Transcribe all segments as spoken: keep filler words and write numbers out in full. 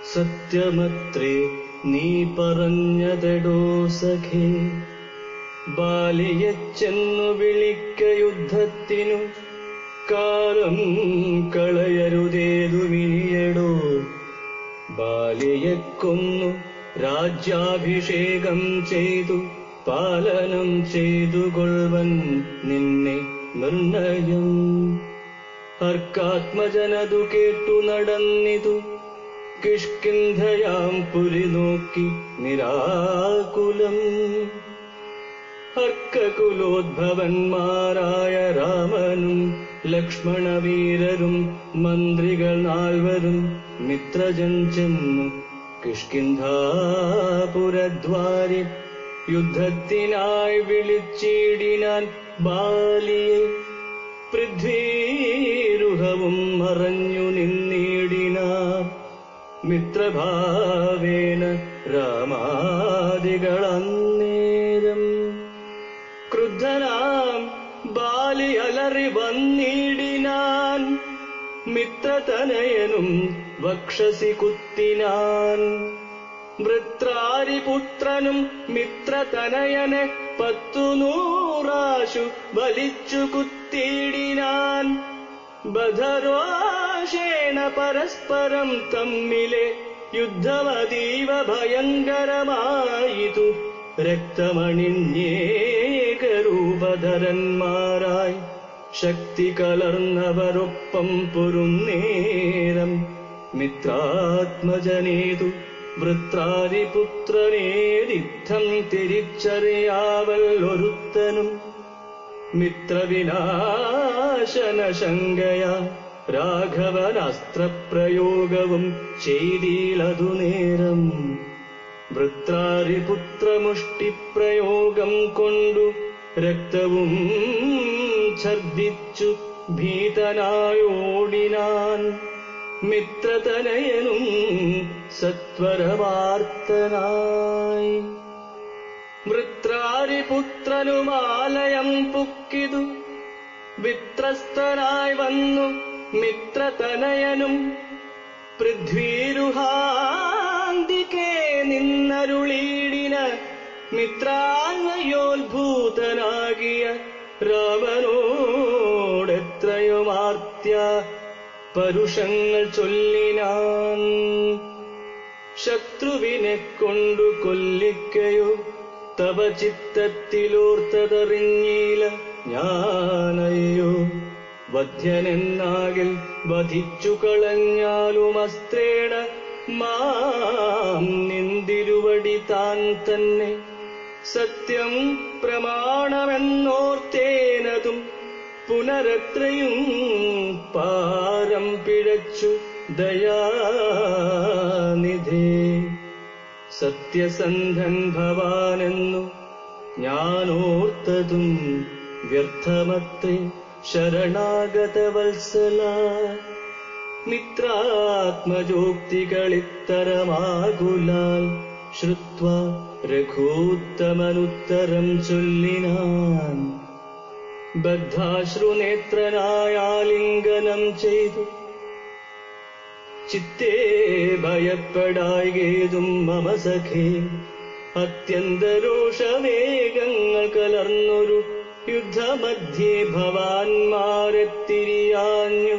സത്യമത്രേ നീ പറഞ്ഞതെടോ സഖേ, ബാലിയെ ചെന്നു വിളിക്ക യുദ്ധത്തിനു, കാലം കളയരുതേതുമിനിയടോ. ബാലിയെ കൊന്നു രാജ്യാഭിഷേകം ചെയ്തു പാലനം ചെയ്തു കൊൾവൻ നിന്നെ നിർണയം. അർക്കാത്മജനതു കേട്ടു നടന്നിതു, കിഷ്കിന്ധയാം പുരി നോക്കി നിരാകുലം. അർക്കകുലോദ്ഭവന്മാരായ രാമനും ലക്ഷ്മണവീരരും മന്ത്രികൾ നാൽവരും മിത്രജൻ ചെന്നു കിഷ്കിന്ധാപുരദ്വാരി യുദ്ധത്തിനായി വിളിച്ചിടിനാൻ ബാലിയെ. പൃഥ്വീരുഹവും മറഞ്ഞു നിന്നിടിനാർ മിത്രഭാവേന രാമാദികളന്നേരം. ക്രുദ്ധനാം ബാലി അലറി വന്നിടിനാൻ, മിത്രതനയനും വക്ഷസി കുത്തിനാൻ. വൃത്രാരിപുത്രനും മിത്രതനയനെ പത്തു നൂറാശു വലിച്ചു കുത്തിയിടിനാൻ. ബധരോഷേണ പരസ്പരം തമ്മിലെ യുദ്ധമതീവ ഭയങ്കരമായിതു. രക്തമണിഞ്ഞേകരൂപധരന്മാരായി ശക്തി കലർന്നവരൊപ്പം പൊരുന്നേരം. മിത്രാത്മജനേതു വൃത്രാരിപുത്രനേരിത്തം തിരിച്ചറിയാവല്ലൊരുത്തനും. മിത്രവിനാശന ശങ്കയാ രാഘവനാസ്ത്രപ്രയോഗവും ചെയ്തീലതു നേരം. വൃത്രാരിപുത്രമുഷ്ടിപ്രയോഗം കൊണ്ടു രക്തവും ഛർദിച്ചു ഭീതനായോടിനാൻ. മിത്രതനയനും സത്വരവാർത്തനായി. വൃത്രാരിപുത്രനുമാലയം പുക്കിതു വിത്രസ്തനായി വന്നു മിത്രതനയനും. പൃഥ്വീരുഹാന്തികേ നിന്നരുളീടിന മിത്രാന്വയോത്ഭൂതനാകിയ രാമനോടെത്രയുമാർത്യ പരുഷങ്ങൾ ചൊല്ലിനാൻ. ശത്രുവിനെ കൊണ്ടു കൊല്ലിക്കയോ തവ ചിത്തത്തിലോർത്തതറിഞ്ഞീല ഞാനയ്യോ. വധ്യനെന്നാകിൽ വധിച്ചു കളഞ്ഞാലും അസ്ത്രേണ മാം നിന്തിരുവടി താൻ തന്നെ. സത്യം പ്രമാണമെന്നോർത്തേനതും പുനരത്രയും പാരം പിഴച്ചു ദയാനിധേ. സത്യസന്ധൻ ഭവാനെന്നു ഞാനോർത്തതും വ്യർത്ഥമത്രേ ശരണാഗതവത്സല. മിത്രാത്മജോക്തികളിത്തരമാകുലാൽ ശ്രുത്വാ രഘൂത്തമനുത്തരം ചൊല്ലിനാൻ. ബദ്ധാശ്രുനേത്രനായാലിംഗനം ചെയ്തു ചിത്തേ ഭയപ്പെടായികേതും മമ സഖേ. അത്യന്തരോഷവേഗങ്ങൾ കലർന്നൊരു യുദ്ധമധ്യേ ഭവാന്മാരെത്തിരിയാഞ്ഞു.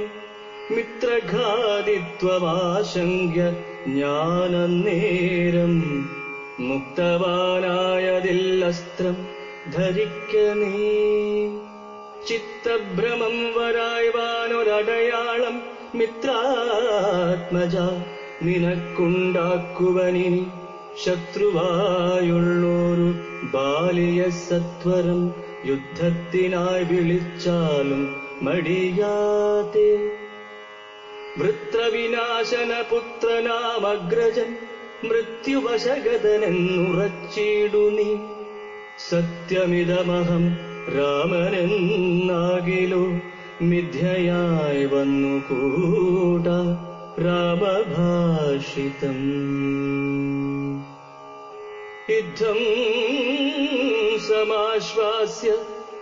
മിത്രഘാതിത്വമാശങ്ക്യ ഞാനന്നേരം മുക്തവാനായതില്ലസ്ത്രം ധരിക്ക നീ. ചിത്തഭ്രമം വരായ്വാനൊരടയാളം മിത്രാത്മജ നിനക്കുണ്ടാക്കുവനിനി. ശത്രുവായുള്ളൊരു ബാലിയ സത്വരം യുദ്ധത്തിനായി വിളിച്ചാലും മടിയാതെ. വൃത്രവിനാശന പുത്രനാമഗ്രജൻ മൃത്യുവശഗതനെന്നുറച്ചിടു നീ. സത്യമിതമഹം രാമനെന്നാകിലോ മിഥ്യയായി വന്നുകൂടാ രാമഭാഷിതം. യുദ്ധം സമാശ്വാസ്യ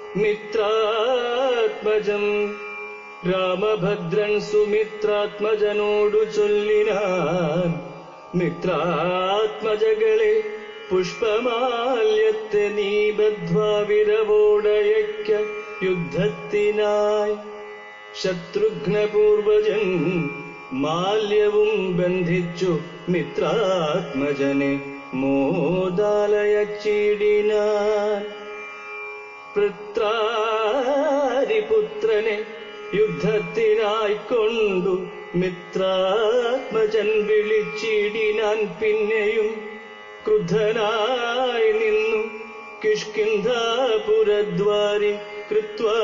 മിത്രാത്മജം രാമഭദ്രൻ സുമിത്രാത്മജനോടു ചൊല്ലിനാൻ. മിത്രാത്മജകളെ പുഷ്പമാല്യത്തെ നീ ബദ്ധ്വാ വിരവോടയയ്ക്ക യുദ്ധത്തിനായി. ശത്രുഘ്നപൂർവജൻ മാല്യവും ബന്ധിച്ചു മിത്രാത്മജനെ മോദാലയച്ചിടിനാൻ. വൃത്രാരിപുത്രനെ യുദ്ധത്തിനായിക്കൊണ്ടു മിത്രാത്മജൻ വിളിച്ചിടിനാൻ. പിന്നെയും ക്രുദ്ധനായി നിന്നു കിഷ്കിന്ധാപുരദ്വാരി കൃത്വാ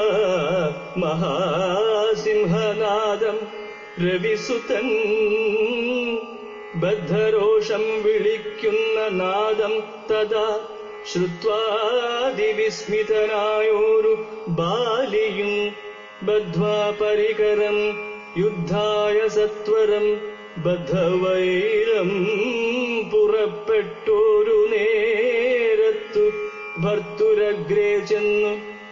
മഹാസിംഹനാദം. രവിസുതൻ ബദ്ധരോഷം വിളിക്കുന്ന നാദം തഥാ ശ്രുത്വാതിവിസ്മിതനായോരു ബാലിയും ബദ്ധ്വാ പരികരം യുദ്ധായ സത്വരം ബദ്ധവൈരം പുറപ്പെട്ടോരു നേരത്തു ഭർത്തുരഗ്രേ ചെന്നു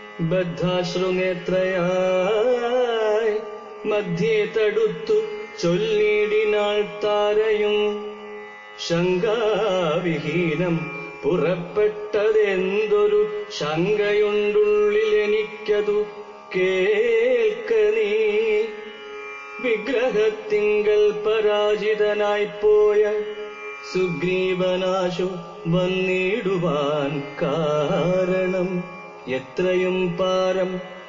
ബദ്ധാശ്രുനേത്രയായി മധ്യേ തടുത്തു ചൊല്ലിടിനാൾ താരയും. ശങ്കാവിഹീനം പുറപ്പെട്ടതെന്തൊരു ശങ്കയുണ്ടുള്ളിലെനിക്കതു കേൾക്ക നീ. വിഗ്രഹത്തിങ്കൽ പരാജിതനായിപ്പോയ സുഗ്രീവനാശു വന്നിടുവാൻ കാരണം എത്രയും പാരം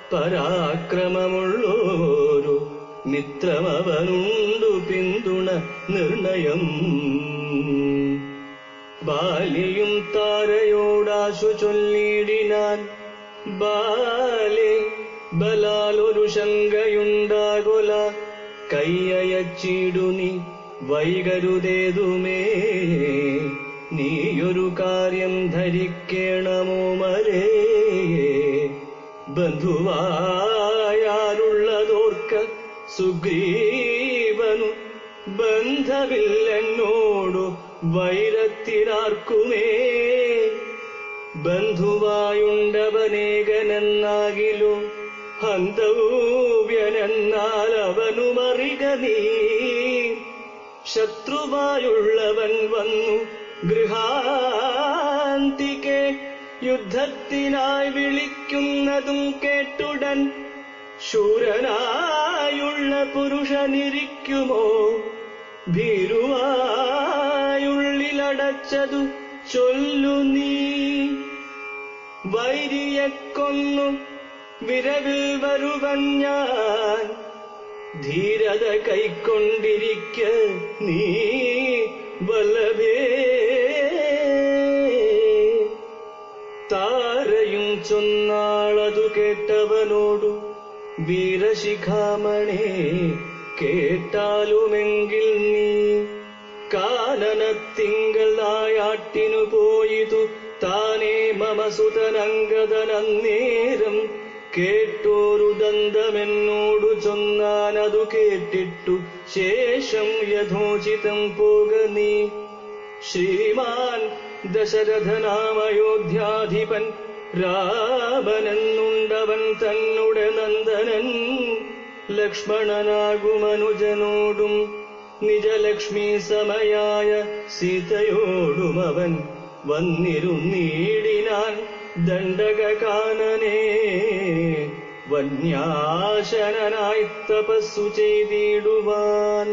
പരാക്രമമുള്ളോരു മിത്രമവനുണ്ടു പിന്തുണ നിർണയം. ബാലിയും താരയോടാശു ചൊല്ലിടിനാൻ. ബാലെ ബലാലൊരു ശങ്കയുണ്ടാകൊല കയ്യയച്ചിടുനി വൈകരുതേതുമേ. നീയൊരു കാര്യം ധരിക്കേണമോ മരേ. ബന്ധുവായാലുള്ളതോർക്ക സുഗ്രീവനു ബന്ധമില്ലെന്നോടു വൈരത്തിനാർക്കുമേ. ബന്ധുവായുണ്ടവനേകനെന്നാകിലോ ഹന്തവ്യനെന്നാൽ അവനുമറിക നീ. ശത്രുവായുള്ളവൻ വന്നു ഗൃഹാന്തികെ യുദ്ധത്തിനായി വിളിക്കുന്നതും കേട്ടുടൻ ശൂരനായുള്ള പുരുഷനിരിക്കുമോ. ഭീരുവായുള്ളിലടച്ചതു ചൊല്ലു നീ. വൈരിയെ കൊന്നു വിരവിൽ വരുവൻ ഞാൻ ധീരത കൈക്കൊണ്ടിരിക്ക നീ വല്ലഭേ. താരയും ചൊന്നാളതു കേട്ടവനോടു വീരശിഖാമണേ കേട്ടാലുമെങ്കിൽ നീ കാനനത്തിങ്കൽ നായാട്ടിനു പോയിതു താനേ മമ സുതനങ്കദനന്നേരം കേട്ടോരു ദന്തമെന്നോടു ചൊന്നാനതു കേട്ടിട്ടു ശേഷം യഥോചിതം പോക നീ. ശ്രീമാൻ ദശരഥനാമയോധ്യാധിപൻ രാമനെന്നുണ്ടവൻ തന്നുടെ നന്ദനൻ. ലക്ഷ്മണനാകുമനുജനോടും നിജലക്ഷ്മി സമയായ സീതയോടും അവൻ വന്നിരുന്നീടിനാൻ ദണ്ഡകാനനേ. വന്യാശനായി തപസ്സു ചെയ്തിടുവാൻ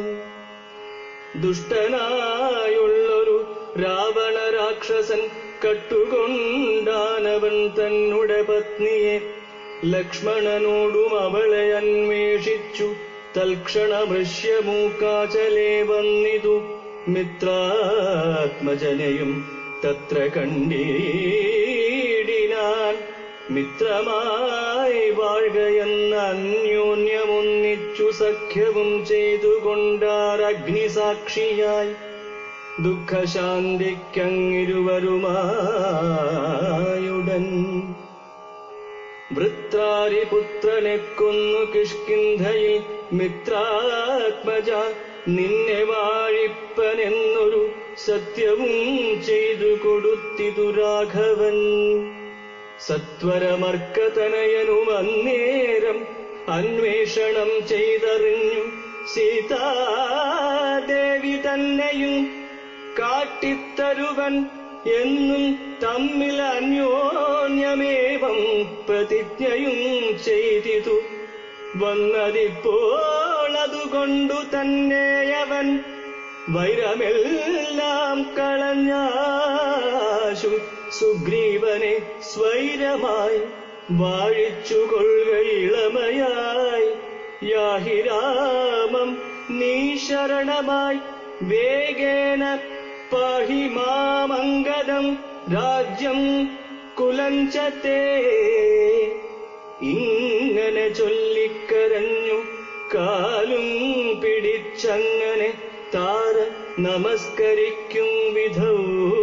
ദുഷ്ടനായുള്ളൊരു രാവണ രാക്ഷസൻ കട്ടുകൊണ്ടാനവൻ തന്നുടെ പത്നിയെ. ലക്ഷ്മണനോടും അവളെ അന്വേഷിച്ചു തൽക്ഷണമൃശ്യമൂക്കാചലേ വന്നിതു. മിത്രാത്മജനെയും തത്ര കണ്ടീടിനാൻ. മിത്രമായി വാഴുകയെന്ന അന്യോന്യമൊന്നിച്ചു സഖ്യവും ചെയ്തുകൊണ്ടാരഗ്നിസാക്ഷിയായി ദുഃഖശാന്തിക്കങ്ങിരുവരുമായുടൻ. വൃത്രാരിപുത്രനെ കൊന്നു കിഷ്കിന്ധയിൽ മിത്രാത്മജ നിന്നെ വാഴിപ്പനെന്നൊരു സത്യവും ചെയ്തു കൊടുത്തിതു രാഘവൻ. സത്വരമർക്കതനയനും അന്നേരം അന്വേഷണം ചെയ്തറിഞ്ഞു സീതാദേവി തന്നെയും കാട്ടിത്തരുവൻ എന്നും തമ്മിൽ അന്യോന്യമേവം പ്രതിജ്ഞയും ചെയ്തിതു വന്നതിപ്പോൾ അതുകൊണ്ടു തന്നെയവൻ വൈരമെല്ലാം കളഞ്ഞാശു സുഗ്രീവനെ സ്വൈരമായി വാഴിച്ചുകൊള്ളുകയിളമയായി യാഹി രാമം നീ ശരണമായി വേഗേന പാഹി മാമംഗദം രാജ്യം കുലഞ്ചത്തെ ഇങ്ങനെ ചൊല്ലിക്കരഞ്ഞു കാലും പിടിച്ചങ്ങനെ താര നമസ്കരിക്കും വിധൗ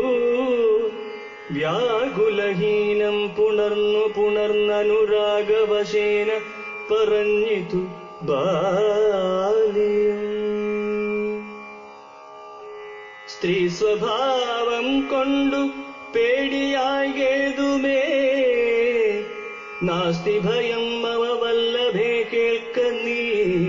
വ്യാകുലഹീനം പുണർന്നു പുണർന്നനുരാഗവശേന പറഞ്ഞിതു ബാലിയും. സ്ത്രീ സ്വഭാവം കൊണ്ടു പേടിയായേതുമേ നാസ്തി ഭയം മമ വല്ലഭേ കേൾക്ക നീ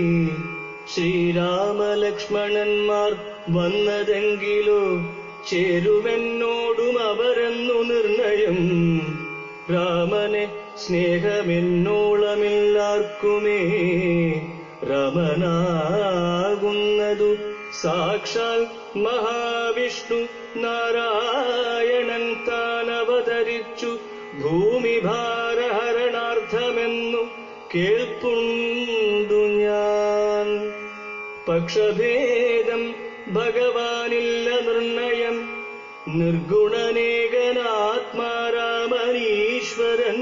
ശ്രീരാമലക്ഷ്മണന്മാർ വന്നതെങ്കിലോ ചേരുമെന്നോടും അവരെന്നു നിർണയം രാമനെ സ്നേഹമെന്നോളമില്ലാർക്കുമേ രാമനാകുന്നതു സാക്ഷാൽ മഹാവിഷ്ണു നാരായണൻ താനവതരിച്ചു ഭൂമിഭാരഹരണാർത്ഥമെന്നു കേൾപ്പുണ്ടു ഞാൻ. പക്ഷഭേദം ഭഗവാനില്ല നിർണയം നിർഗുണനേകനാത്മാരാമനീശ്വരൻ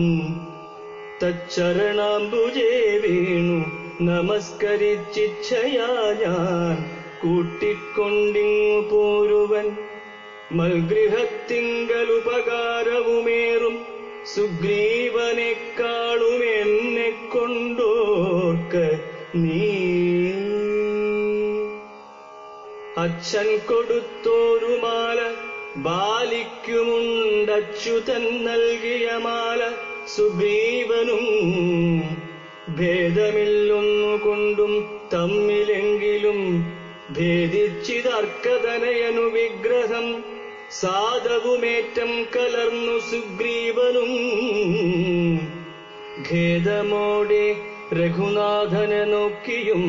തച്ചരണാംബുജേ വീണു നമസ്കരിച്ചിച്ഛയാ ഞാൻ കൂട്ടിക്കൊണ്ടിങ്ങു പോരുവൻ. മൽഗൃഹത്തിങ്കലുപകാരവുമേറും സുഗ്രീവനെക്കാളും എന്നെ കൊണ്ടോർക്ക നീ. അച്ഛൻ കൊടുത്തോരു മാല ബാലിക്കുമുണ്ടച്യുതൻ നൽകിയ മാല സുഗ്രീവനും ഭേദമില്ലൊന്നുകൊണ്ടും തമ്മിലെങ്കിലും ഭേദിച്ചിതർക്കതനയനു വിഗ്രഹം സാധവുമേറ്റം കലർന്നു സുഗ്രീവനും ഖേദമോടെ രഘുനാഥനെ നോക്കിയും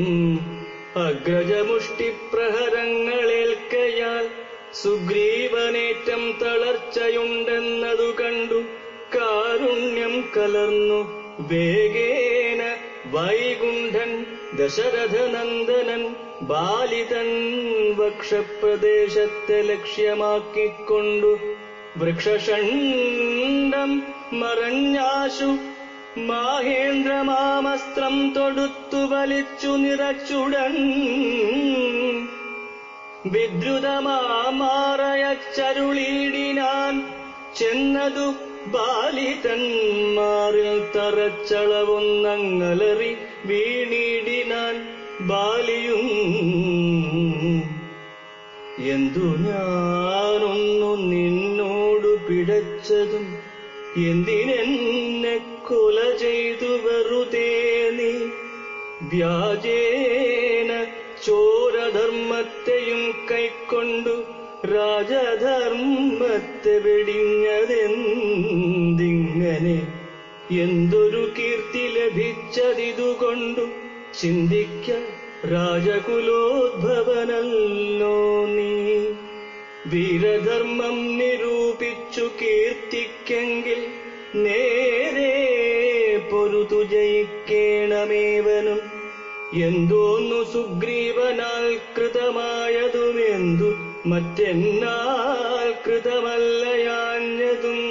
അഗ്രജമുഷ്ടിപ്രഹരങ്ങളേൽക്കയാൽ സുഗ്രീവനേറ്റം തളർച്ചയുണ്ടെന്നതു കണ്ടു കാരുണ്യം കലർന്നു വേഗേന വൈകുണ്ഠൻ ദശരഥനന്ദനൻ ബാലിതൻ വക്ഷപ്രദേശത്തെ ലക്ഷ്യമാക്കിക്കൊണ്ടു വൃക്ഷഷണ്ഡം മറഞ്ഞാശു മാഹേന്ദ്രമാമസ്ത്രം തൊടുത്തു വലിച്ചു നിറച്ചുടൻ വിദ്രുതമാറയച്ചരുളീടിനാൻ ചെന്നതു ബാലിതന്മാരിൽ തറച്ചളവൊന്നങ്ങലറി വീണിടിനാൻ ബാലിയും. എന്തു ഞാനൊന്നു നിന്നോടു പിഴച്ചതും എന്തിനെന്നെ കൊല ചെയ്തു വെറുതേ നീ വ്യാജേന ചോരധർമ്മത്തെയും കൈക്കൊണ്ടു രാജധർമ്മത്തെ വെടിഞ്ഞതെന്തിങ്ങനെ എന്തൊരു കീർത്തി ലഭിച്ചതിതുകൊണ്ടു ചിന്തിക്ക രാജകുലോദ്ഭവനല്ലോ നീ. വീരധർമ്മം നിരൂപിച്ചു കീർത്തിക്കെങ്കിൽ നേരെ പൊരുതു ജയിക്കേണമേവനും. എന്തോന്നു സുഗ്രീവനാൽ കൃതമായതുമെന്തു മറ്റെന്നാൽ കൃതമല്ലയാഞ്ഞതും.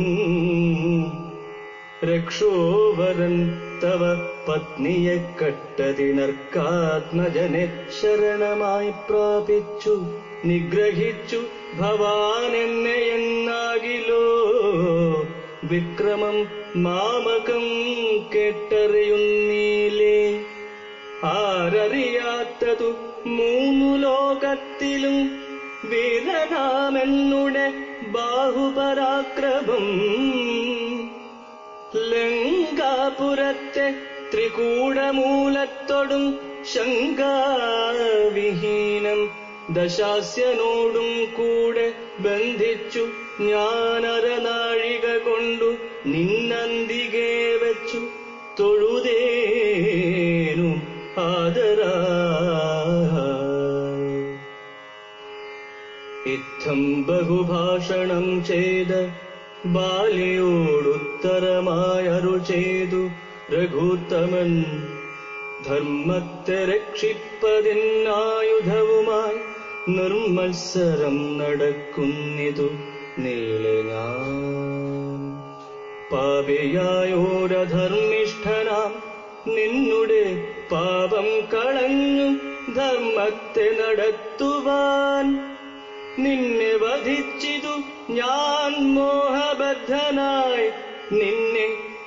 രക്ഷോവരൻ തവ പത്നിയെ കട്ടതിണർക്കാത്മജനെ ശരണമായി പ്രാപിച്ചു നിഗ്രഹിച്ചു ഭവാൻ എന്നെ എന്നാകിലോ വിക്രമം മാമകം കേട്ടറിയുന്നീലേ. ആരറിയാത്തതു മൂന്നു ലോകത്തിലും വീരനാമെന്നുടെ ബാഹുപരാക്രമം. ലങ്കാപുരത്തെ ത്രികൂടമൂലത്തോടും ശങ്കാവിഹീനം ദശാസ്യനോടും കൂടെ ബന്ധിച്ചു ഞാനരനാഴിക കൊണ്ടു നിന്നന്തികെ വെച്ചു തൊഴുതേനു ആദരാ. ഇത്തം ബഹുഭാഷണം ചെയ്ത ബാലിയോടുത്തരമായരുൾ ചെയ്തു രഘുത്തമൻ. ധർമ്മത്തെ രക്ഷിപ്പതിനായുധവുമായി നിർമ്മത്സരം നടക്കുന്നിതു നീളെ ഞാൻ. പാപിയായോരധർമ്മിഷ്ഠനാം നിന്നുടെ പാപം കളഞ്ഞു ധർമ്മത്തെ നടത്തുവാൻ. നിന്നെ വധിച്ചിതു ഞാൻ മോഹബദ്ധനായി നിന്നെ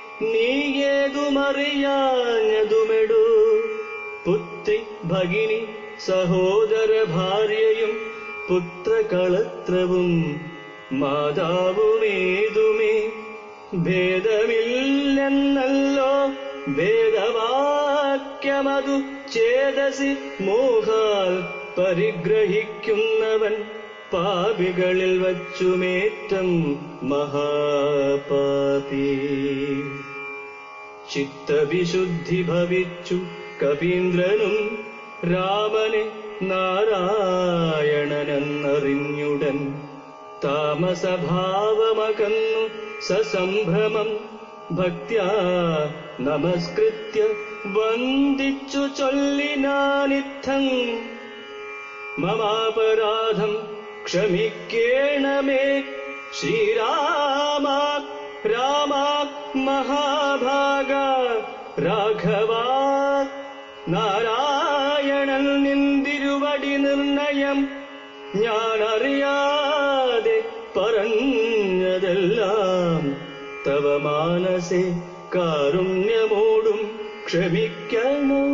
നീയേതുമറിയാഞ്ഞതുമെടു. പുത്രി ഭഗിനി സഹോദര ഭാര്യയും പുത്രകളത്രവും മാതാവുമേതുമേ ഭേദമില്ലെന്നല്ലോ ഭേദവാക്യമതു ചേതസി മോഹാൽ പരിഗ്രഹിക്കുന്നവൻ പാപികളിൽ വച്ചുമേറ്റം മഹാപാപി. ചിത്തവിശുദ്ധി ഭവിച്ചു കപീന്ദ്രനും രാമനെ നാരായണനെന്നറിഞ്ഞുടൻ. താമസഭാവമകന്നു സസംഭ്രമം ഭക്ത്യാ നമസ്കൃത്യ വന്ദിച്ചു ചൊല്ലിനാനിത്തം. മമാപരാധം ക്ഷമിക്കേണമേ ശ്രീരാമ രാമ മഹാഭാഗ രാഘവ. നാരായണൻ നിന്തിരുവടി നിർണയം ഞാനറിയാതെ പറഞ്ഞതെല്ലാം തവ മാനസേ കാരുണ്യമോടും ക്ഷമിക്കണം.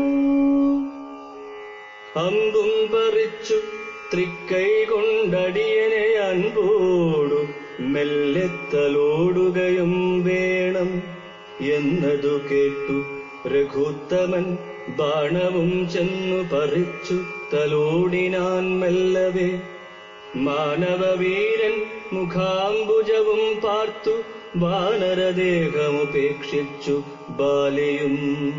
അമ്പും പറിച്ചു തൃക്കൈ കൊണ്ടടിയനെ അൻപോടു മെല്ലെത്തലോടുകയും വേണം എന്നതു കേട്ടു രഘുത്തമൻ ബാണവും ചെന്നു പറിച്ചു തലോടിനാൻ മെല്ലവേ. മാനവവീരൻ മുഖാംബുജവും പാർത്തു വാനരദേഹമുപേക്ഷിച്ചു ബാലിയും.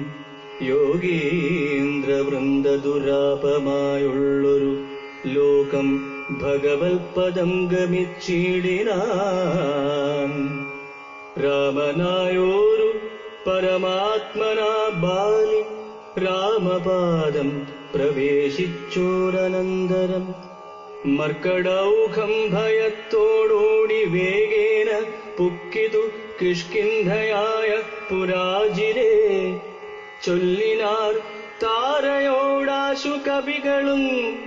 യോഗീന്ദ്രവൃന്ദദുരാപമായുള്ളൊരു ലോകം ഭഗവത്പദം ഗമിച്ചിടിനാൻ. രാമനായോരു പരമാത്മനാ ബാലി രാമപാദം പ്രവേശിച്ചോരനന്തരം മർക്കടൗഘം ഭയത്തോടോടി വേഗേന പുക്കിതു കിഷ്കിന്ധയായ പുരാജിരേ. ചൊല്ലിനാർ താരയോടാശു കവികളും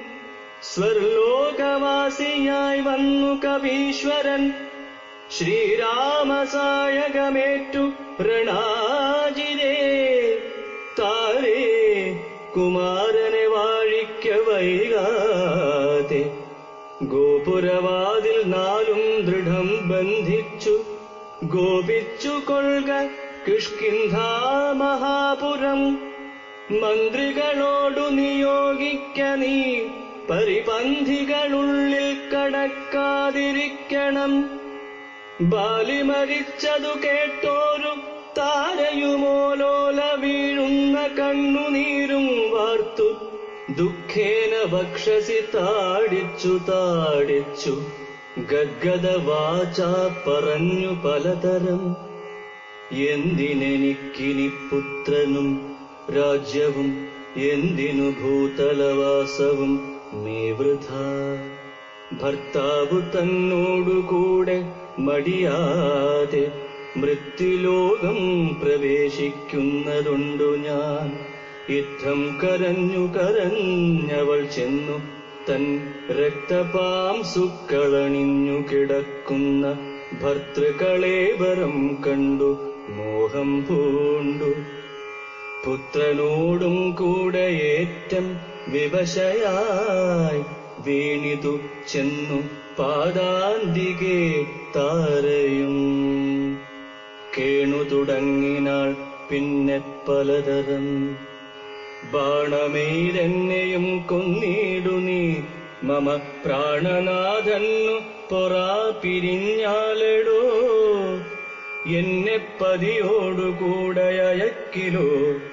സ്വർലോകവാസിയായി വന്നു കവീശ്വരൻ. ശ്രീരാമസായകമേറ്റു രണാജിരേ. താരേ കുമാരനെ വാഴിക്ക വൈകാതെ ഗോപുരവാതിൽ നാലും ദൃഢം ബന്ധിച്ചു ഗോപിച്ചു കൊൾക കിഷ്കിന്ധാ മഹാപുരം. മന്ത്രികളോടു നിയോഗിക്ക നീ പരിപന്ധികളുള്ളിൽ കടക്കാതിരിക്കണം. ബാലി മരിച്ചതു കേട്ടോരു താരയുമോലോല വീഴുന്ന കണ്ണുനീരും വാർത്തു ദുഃഖേന വക്ഷസി താടിച്ചു താടിച്ചു ഗദ്ഗദ വാച പറഞ്ഞു പലതരം. എന്തിനെനിക്കിനി പുത്രനും രാജ്യവും എന്തിനു ഭൂതലവാസവും മേ വൃഥ. ഭർത്താവു തന്നോടുകൂടെ മടിയാതെ മൃത്യുലോകം പ്രവേശിക്കുന്നതുണ്ടു ഞാൻ. യുദ്ധം കരഞ്ഞു കരഞ്ഞവൾ ചെന്നു തൻ രക്തപാംസുക്കളണിഞ്ഞു കിടക്കുന്ന ഭർത്തൃകളേവരം കണ്ടു മോഹം പൂണ്ടു. പുത്രനോടും കൂടെ ഏറ്റം വിവശയായി വീണിതു ചെന്നു പാദാന്തികെ താരയും. കേണു തുടങ്ങിനാൾ പിന്നെ പലതരം. ബാണമേരെന്നെയും കൊന്നിടു നീ മമ പ്രാണനാഥന്നു പൊറാ പിരിഞ്ഞാലടോ എന്നെ പതിയോടുകൂടെ അയക്കിലോ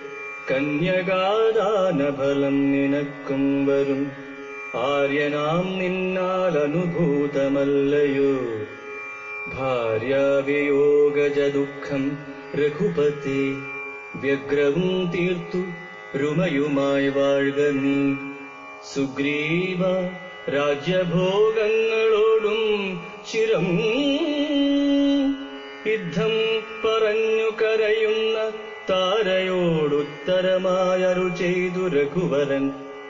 കന്യകാദാനഫലം നിനക്കും വരും ആര്യനാം നിന്നാൽ അനുഭൂതമല്ലയോ ഭാര്യാവിയോഗജ ദുഃഖം രഘുപതി വ്യഗ്രവും തീർത്തു രുമയുമായി വാഴ്ക നീ സുഗ്രീവ രാജ്യഭോഗങ്ങളോടും ചിരം യുദ്ധം പറഞ്ഞു കരയുന്ന താരയോടുത്തരമായരുൾ ചെയ്തു രഘുവരൻ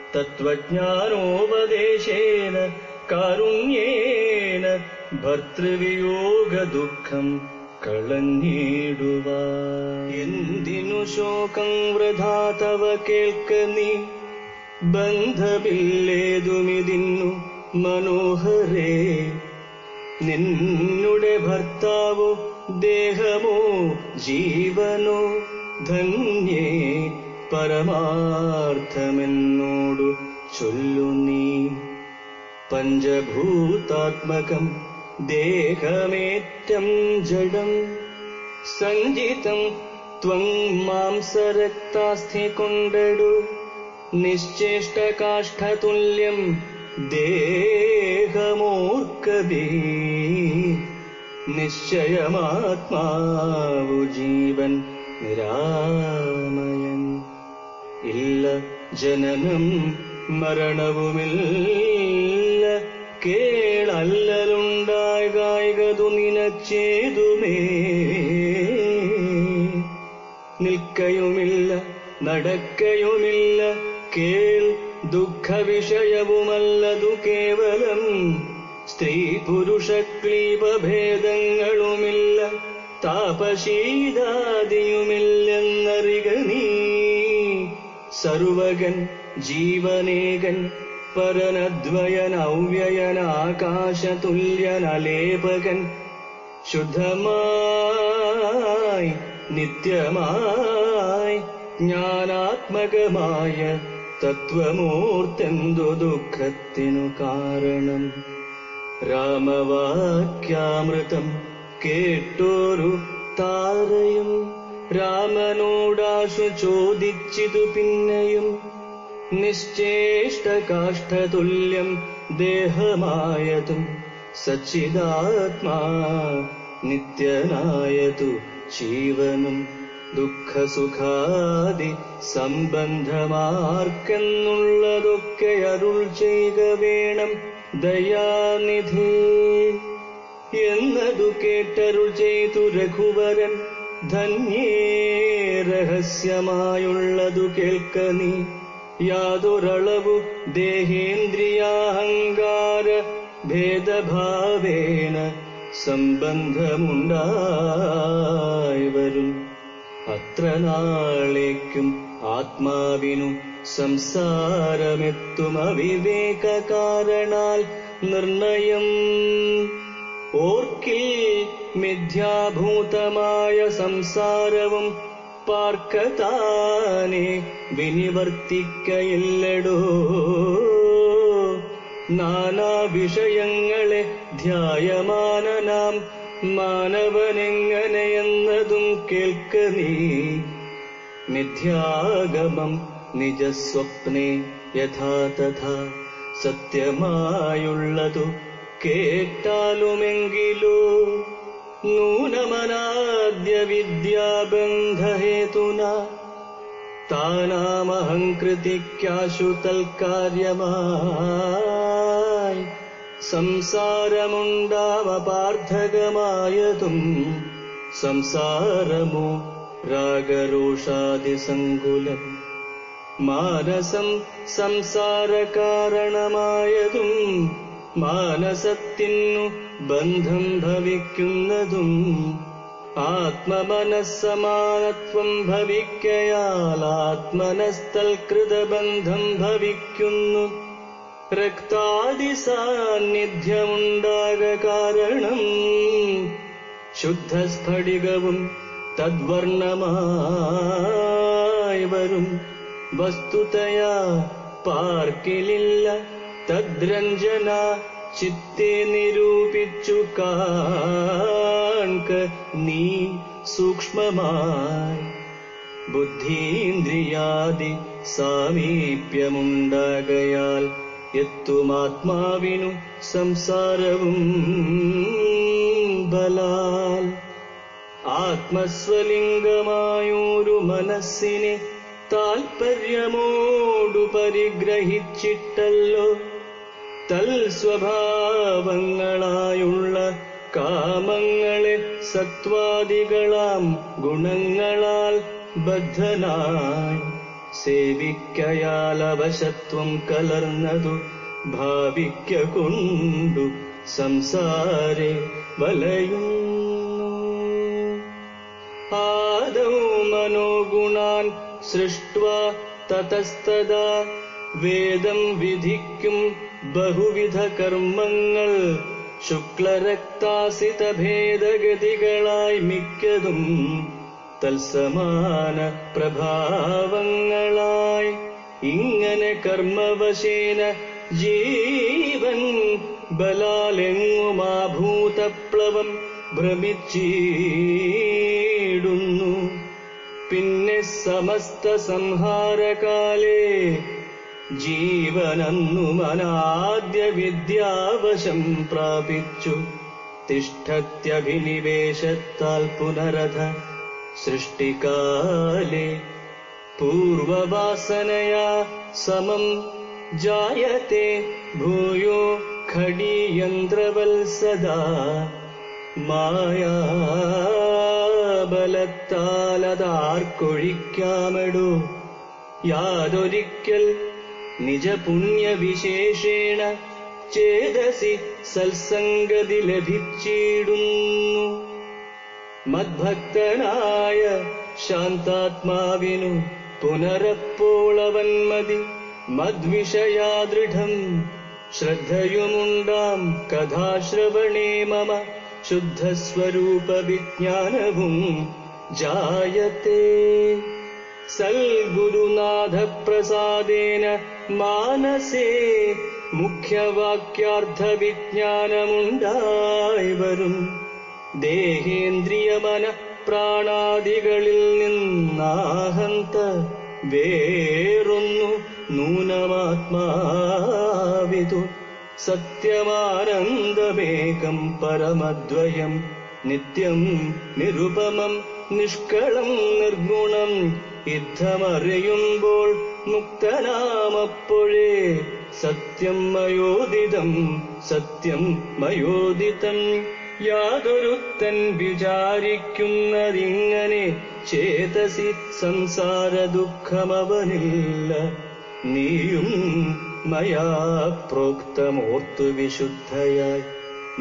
തത്വജ്ഞാനോപദേശേന കാരുണ്യേന ഭർതൃവിയോഗ ദുഃഖം കളഞ്ഞിടുവാൻ എന്തിനു ശോകം വൃഥാ തവ കേൾക്ക നീ ബന്ധമില്ലേതുമിതിന്നു മനോഹരേ നിന്നുടെ ഭർത്താവോ ദേഹമോ ജീവനോ ധന്യേ പരമാർത്ഥമെന്നോടു ചൊല്ലു നീ പഞ്ചഭൂതാത്മകം ദേഹമേറ്റം ജഡം സഞ്ചിതം ത്വം മാംസരക്താസ്ഥി കൊണ്ടടു നിശ്ചേഷ്ടകാഷ്ഠതുല്യം ദേഹമോർക്കവേ നിശ്ചയമാത്മാവു ജീവൻ നിരാമയൻ ഇല്ല ജനനം മരണവുമില്ല കേളല്ലലുണ്ടായകായകതു നിനച്ചേതുമേ നിൽക്കയുമില്ല നടക്കയുമില്ല കേൾ ദുഃഖവിഷയവുമല്ലതു കേവലം സ്ത്രീ പുരുഷ ക്ലീപഭേദങ്ങളുമില്ല താപശീതാദിയുമില്ലെന്നറിക നീ സർവകൻ ജീവനേകൻ പരനദ്വയൻ ഔവ്യയൻ ആകാശതുല്യനലേപകൻ ശുദ്ധമായി നിത്യമായി ജ്ഞാനാത്മകമായ തത്വമൂർത്തെന്തു ദുഃഖത്തിനു കാരണം രാമവാക്യാമൃതം കേട്ടോരു താരയും രാമനോടാശു ചോദിച്ചിതു പിന്നെയും നിശ്ചേഷ്ടകാഷ്ഠതുല്യം ദേഹമായതും സച്ചിദാത്മാ നിത്യനായതു ജീവനും ദുഃഖസുഖാദി സംബന്ധമാർക്കെന്നുള്ളതൊക്കെ അരുൾ ചെയ്യുക വേണം ദയാനിധി എന്നതു കേട്ടരുൾ ചെയ്തു രഘുവരൻ ധന്യേ രഹസ്യമായുള്ളതു കേൾക്ക നീ യാതൊരളവു ദേഹേന്ദ്രിയാഹങ്കാര ഭേദഭാവേന സംബന്ധമുണ്ടായി വരും അത്ര നാളേക്കും ആത്മാവിനു സംസാരമെത്തും അവിവേക കാരണാൽ നിർണയം ഓർക്കിൽ മിഥ്യാഭൂതമായ സംസാരവും പാർക്കതാനെ വിനിവർത്തിക്കയില്ലടോ നാനാ വിഷയങ്ങളെ ധ്യായമാനനാം മാനവനെങ്ങനെയെന്നതും കേൾക്ക നീ മിഥ്യാഗമം നിജസ്വപ്നെ യഥാ തഥാ സത്യമായുള്ളതു കേട്ടാലുമെങ്കിലോ നൂനമനാദ്യ വിദ്യാബന്ധഹേതുന താനാമഹംകൃതിക്കാശു തൽക്കാര്യമായി സംസാരമുണ്ടാവപാർത്ഥകമായതും സംസാരമോ രാഗരോഷാദിസങ്കുലം മാനസം സംസാരകാരണമായതും മാനസത്തിനു ബന്ധം ഭവിക്കുന്നതും ആത്മമനസ്സമാനത്വം ഭവിക്കയാൽ ആത്മനസ്തൽകൃതബന്ധം ഭവിക്കുന്നു രക്താദി സാന്നിധ്യമുണ്ടാക കാരണം ശുദ്ധസ്ഫടികവും തദ്വർണമായി വരും വസ്തുതയാ പാർക്കിലില്ല തദ്രഞ്ജന ചിത്തെ നിരൂപിച്ചു കാൺക നീ സൂക്ഷ്മമായി. ബുദ്ധീന്ദ്രിയാദി സാമീപ്യമുണ്ടാകയാൽ എത്തുമാത്മാവിനു സംസാരവും ബലാൽ. ആത്മസ്വലിംഗമായൊരു മനസ്സിനെ താൽപര്യമോടു പരിഗ്രഹിച്ചിട്ടല്ലോ തൽസ്വഭാവങ്ങളായുള്ള കാമങ്ങളെ സത്വാദികളാം ഗുണങ്ങളാൽ ബദ്ധനായി സേവിക്കയാൽ അവശത്വം കലർന്നതു ഭാവിക്ക കൊണ്ടു സംസാരെ വലയുന്നു. ആദൗ മനോഗുണാൻ സൃഷ്ട്വാ തതസ്തദാ വേദം വിധിക്കും ബഹുവിധ കർമ്മങ്ങൾ ശുക്ലരക്താസിത ഭേദഗതികളായി മിക്കതും തൽസമാന പ്രഭാവങ്ങളായി. ഇങ്ങനെ കർമ്മവശേന ജീവൻ ബലാലെങ്ങുമാഭൂതപ്ലവം ഭ്രമിച്ചിടുന്നു. പിന്നെ സമസ്ത സംഹാരകാലേ ജീവനന്നു അനാദ്യ വിദ്യാവശം പ്രാപിച്ചു തിഷ്ഠത്യഭിനിവേശത്താൽ പുനരധ സൃഷ്ടികാലേ പൂർവവാസനയാ സമം ജായത്തെ ഭൂയോ ഖടീയന്ത്രവൽ സദാ. മായാബലത്താലതാർക്കൊഴിക്കാമെടോ യാതൊരിക്കൽ നിജപുണ്യവിശേഷേണ ചേതസി സത്സംഗതി ലഭിച്ചിടുന്നു. മദ്ഭക്തനായ ശാന്താത്മാവിനു പുനരപ്പോളവൻ മതി മദ്വിഷയാദൃഢം ശ്രദ്ധയുമുണ്ടാം കഥാശ്രവണേ മമ ശുദ്ധസ്വരൂപ വിജ്ഞാനവും ജായത്തെ. സൽഗുരുനാഥ പ്രസാദേന മാനസേ മുഖ്യവാക്യാർത്ഥ വിജ്ഞാനമുണ്ടായി വരും. ദേഹേന്ദ്രിയമന പ്രാണാദികളിൽ നിന്നാഹന്ത വേറൊന്നു നൂനമാത്മാവിതു സത്യമാനന്ദമേകം പരമദ്വയം നിത്യം നിരുപമം നിഷ്കളം നിർഗുണം. യുദ്ധമറിയുമ്പോൾ മുക്തനാമപ്പോഴേ സത്യം മയോദിതം സത്യം മയോദിതം. യാതൊരുത്തൻ വിചാരിക്കുന്നതിങ്ങനെ ചേതസി സംസാര ദുഃഖമവനില്ല. നീയും മയാ പ്രോക്തമോർത്തു വിശുദ്ധയായി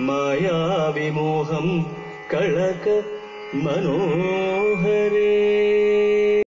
മായാവിമോഹം കളക മനോഹരേ.